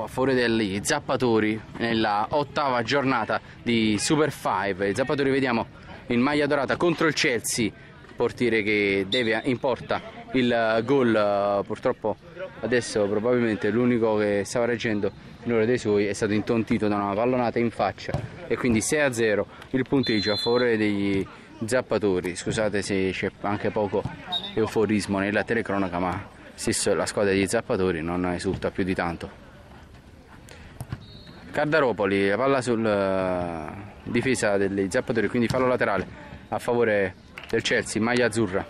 favore degli Zappatori nella ottava giornata di Super 5. I Zappatori, vediamo, in maglia dorata contro il Chelsea, portiere che deve in porta il gol. Purtroppo adesso probabilmente l'unico che stava reggendo l'ora dei suoi è stato intontito da una pallonata in faccia, e quindi 6-0 il punteggio a favore degli Zappatori. Scusate se c'è anche poco euforismo nella telecronaca, ma stesso la squadra degli Zappatori non esulta più di tanto. Cardaropoli, la palla sul difesa degli Zappatori, quindi fallo laterale a favore del Chelsea, maglia azzurra.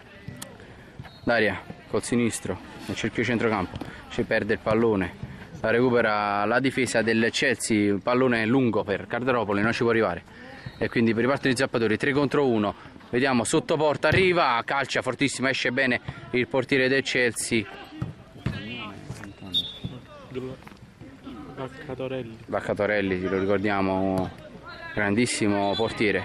Daria col sinistro nel cerchio centrocampo, ci perde il pallone, la recupera la difesa del Chelsea, un pallone lungo per Cardaropoli, non ci può arrivare, e quindi ripartono i Zappatori 3 contro 1. Vediamo, sotto porta arriva, calcia fortissima, esce bene il portiere del Chelsea. Vaccatorelli, lo ricordiamo, grandissimo portiere.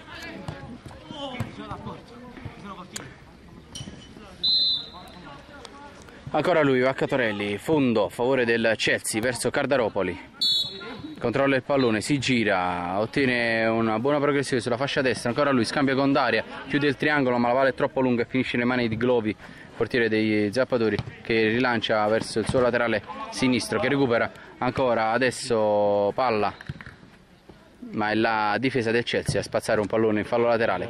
Ancora lui, Vaccatorelli, fondo a favore del Chelsea verso Cardaropoli. Controlla il pallone, si gira, ottiene una buona progressione sulla fascia destra. Ancora lui, scambia con Daria, chiude il triangolo, ma la palla è troppo lunga e finisce nelle mani di Glovi, portiere dei Zappatori, che rilancia verso il suo laterale sinistro, che recupera ancora adesso palla, ma è la difesa del Chelsea a spazzare un pallone in fallo laterale,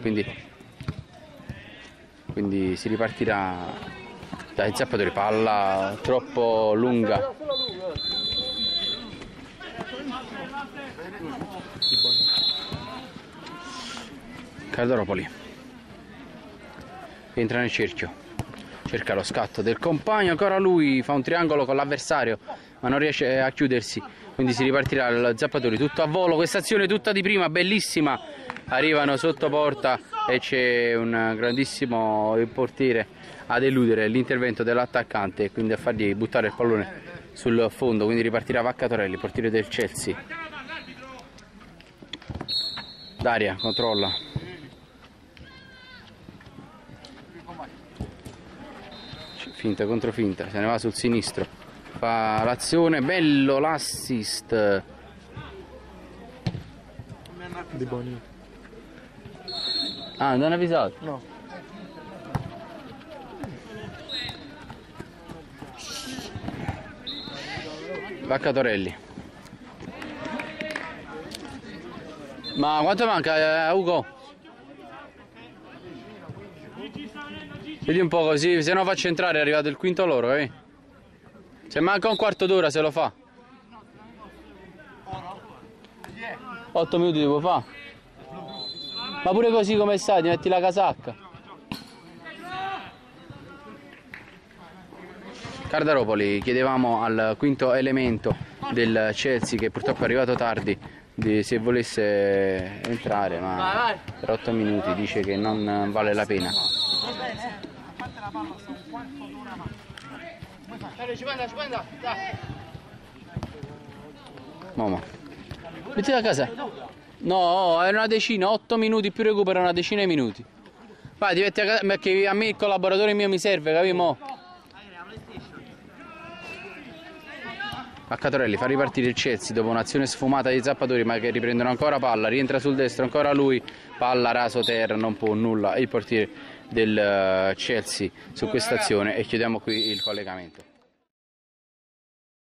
quindi si ripartirà dai Zappatori. Palla troppo lunga, Cardaropoli entra nel cerchio, cerca lo scatto del compagno, ancora lui fa un triangolo con l'avversario ma non riesce a chiudersi, quindi si ripartirà il Zappatori tutto a volo. Questa azione tutta di prima, bellissima, arrivano sotto porta e c'è un grandissimo portiere ad eludere l'intervento dell'attaccante e quindi a fargli buttare il pallone sul fondo, quindi ripartirà Vaccatorelli, portiere del Chelsea. Daria controlla, finta contro finta, se ne va sul sinistro, fa l'azione, bello l'assist di Boni. Ah, non avvisato? No. Vaccatorelli. Ma quanto manca, Ugo? Vedi un po' così, se no faccio entrare, è arrivato il quinto loro, capi? Se manca un quarto d'ora se lo fa. 8 minuti devo fare. Ma pure così come stai, ti metti la casacca. Cardaropoli, chiedevamo al quinto elemento del Chelsea, che purtroppo è arrivato tardi, se volesse entrare, ma per 8 minuti dice che non vale la pena. Momo, metti a casa. No, è una decina, 8 minuti più recupera, una decina di minuti. Vai, ti metti a casa, perché a me il collaboratore mio mi serve, capimo? Vaccatorelli fa ripartire il Chelsea dopo un'azione sfumata dei Zappatori, ma che riprendono ancora palla, rientra sul destro, ancora lui, palla raso terra, non può nulla il portiere del Chelsea su questa azione, e chiudiamo qui il collegamento.